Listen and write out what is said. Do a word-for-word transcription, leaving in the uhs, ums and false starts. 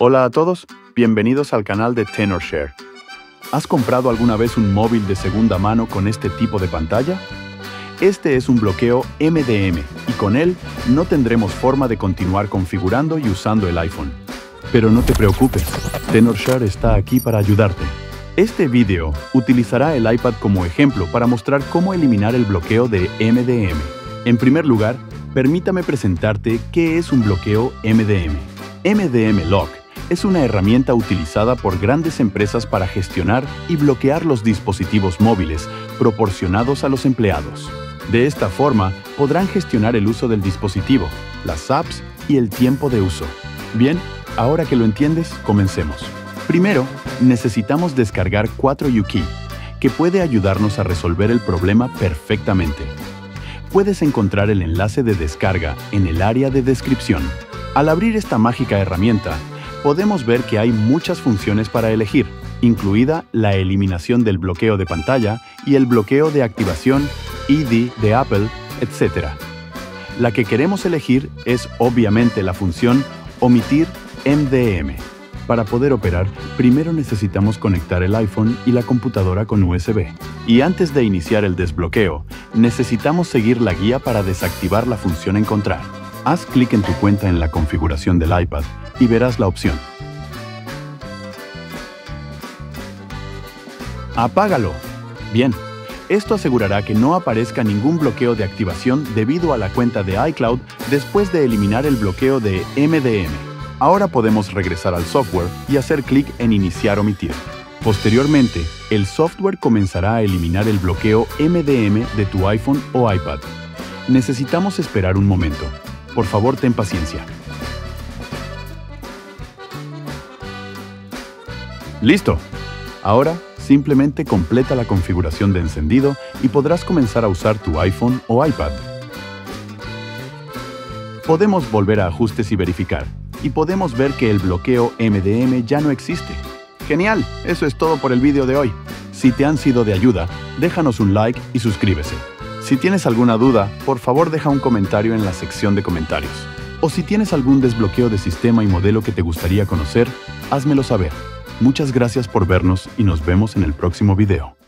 Hola a todos, bienvenidos al canal de Tenorshare. ¿Has comprado alguna vez un móvil de segunda mano con este tipo de pantalla? Este es un bloqueo M D M y con él no tendremos forma de continuar configurando y usando el iPhone. Pero no te preocupes, Tenorshare está aquí para ayudarte. Este video utilizará el iPad como ejemplo para mostrar cómo eliminar el bloqueo de M D M. En primer lugar, permítame presentarte qué es un bloqueo M D M. M D M Lock es una herramienta utilizada por grandes empresas para gestionar y bloquear los dispositivos móviles proporcionados a los empleados. De esta forma, podrán gestionar el uso del dispositivo, las apps y el tiempo de uso. Bien, ahora que lo entiendes, comencemos. Primero, necesitamos descargar cuatro U Key, que puede ayudarnos a resolver el problema perfectamente. Puedes encontrar el enlace de descarga en el área de descripción. Al abrir esta mágica herramienta, podemos ver que hay muchas funciones para elegir, incluida la eliminación del bloqueo de pantalla y el bloqueo de activación, I D de Apple, etcétera. La que queremos elegir es obviamente la función Omitir M D M. Para poder operar, primero necesitamos conectar el iPhone y la computadora con U S B. Y antes de iniciar el desbloqueo, necesitamos seguir la guía para desactivar la función Encontrar. Haz clic en tu cuenta en la configuración del iPad y verás la opción. ¡Apágalo! Bien, esto asegurará que no aparezca ningún bloqueo de activación debido a la cuenta de iCloud después de eliminar el bloqueo de M D M. Ahora podemos regresar al software y hacer clic en Iniciar omitir. Posteriormente, el software comenzará a eliminar el bloqueo M D M de tu iPhone o iPad. Necesitamos esperar un momento. Por favor, ten paciencia. ¡Listo! Ahora, simplemente completa la configuración de encendido y podrás comenzar a usar tu iPhone o iPad. Podemos volver a ajustes y verificar, y podemos ver que el bloqueo M D M ya no existe. ¡Genial! Eso es todo por el vídeo de hoy. Si te han sido de ayuda, déjanos un like y suscríbete. Si tienes alguna duda, por favor deja un comentario en la sección de comentarios. O si tienes algún desbloqueo de sistema y modelo que te gustaría conocer, házmelo saber. Muchas gracias por vernos y nos vemos en el próximo video.